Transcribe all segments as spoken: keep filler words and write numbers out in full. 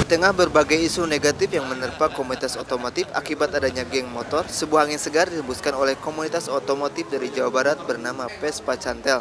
tengah berbagai isu negatif yang menerpa komunitas otomotif akibat adanya geng motor, sebuah angin segar dihembuskan oleh komunitas otomotif dari Jawa Barat bernama Vespa Cantel.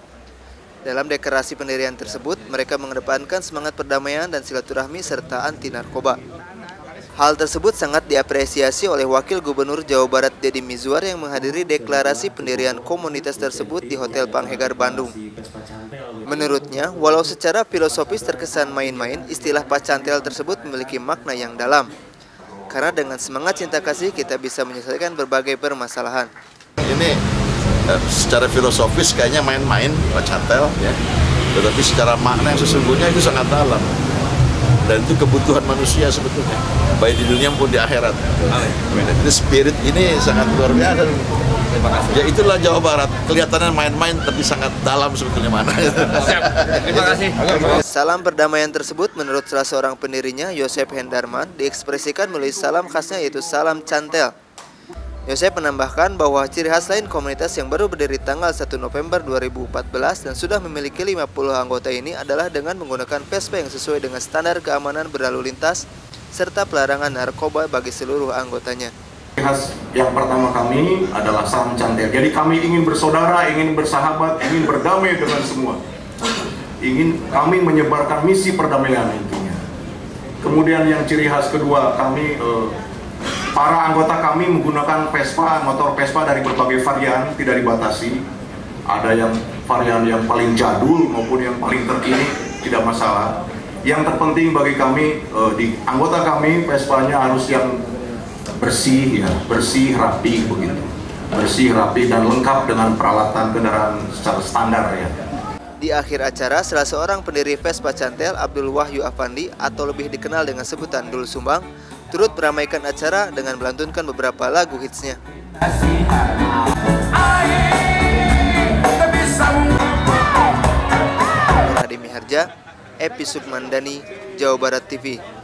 Dalam deklarasi pendirian tersebut, mereka mengedepankan semangat perdamaian dan silaturahmi serta anti narkoba. Hal tersebut sangat diapresiasi oleh Wakil Gubernur Jawa Barat Deddy Mizwar yang menghadiri deklarasi pendirian komunitas tersebut di Hotel Panghegar, Bandung. Menurutnya, walau secara filosofis terkesan main-main, istilah Pacantel tersebut memiliki makna yang dalam. Karena dengan semangat cinta kasih kita bisa menyelesaikan berbagai permasalahan. Ini secara filosofis kayaknya main-main Pacantel, ya. Tetapi secara makna yang sesungguhnya itu sangat dalam. Dan itu kebutuhan manusia sebetulnya, baik di dunia maupun di akhirat. Amin. Jadi spirit ini sangat luar biasa. Terima kasih. Ya itulah Jawa Barat, kelihatannya main-main tapi sangat dalam sebetulnya mana. Terima kasih. Salam perdamaian tersebut menurut salah seorang pendirinya, Yosep Hendarman, diekspresikan melalui salam khasnya yaitu salam Cantel. Yosep menambahkan bahwa ciri khas lain komunitas yang baru berdiri tanggal satu November dua ribu empat belas dan sudah memiliki lima puluh anggota ini adalah dengan menggunakan Vespa yang sesuai dengan standar keamanan berlalu lintas serta pelarangan narkoba bagi seluruh anggotanya. Ciri khas yang pertama kami adalah salam Cantel. Jadi kami ingin bersaudara, ingin bersahabat, ingin berdamai dengan semua. Ingin kami menyebarkan misi perdamaian intinya. Kemudian yang ciri khas kedua kami eh, para anggota kami menggunakan Vespa, motor Vespa dari berbagai varian, tidak dibatasi. Ada yang varian yang paling jadul maupun yang paling terkini, tidak masalah. Yang terpenting bagi kami, eh, di anggota kami Vespanya harus yang bersih, ya, bersih, rapi begitu. Bersih, rapi dan lengkap dengan peralatan kendaraan secara standar, ya. Di akhir acara, salah seorang pendiri Vespa Cantel, Abdul Wahyu Afandi atau lebih dikenal dengan sebutan Dul Sumbang, turut meramaikan acara dengan melantunkan beberapa lagu hitsnya. Nadi Miharja, Epi Sukmandani, Jawa Barat T V.